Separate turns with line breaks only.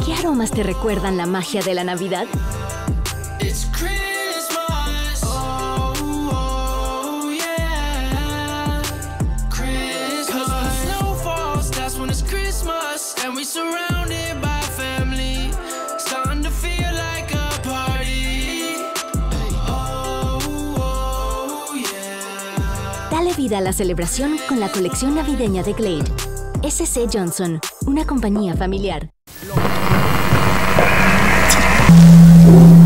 ¿Qué aromas te recuerdan la magia de la Navidad?
It's Christmas. Oh, oh, yeah. Christmas. 'Cause when the snow falls, that's when it's Christmas. And we surrounded by family. Starting to feel like a party. Oh, oh, yeah.
Dale vida a la celebración con la colección navideña de Glade. S.C. Johnson, una compañía familiar.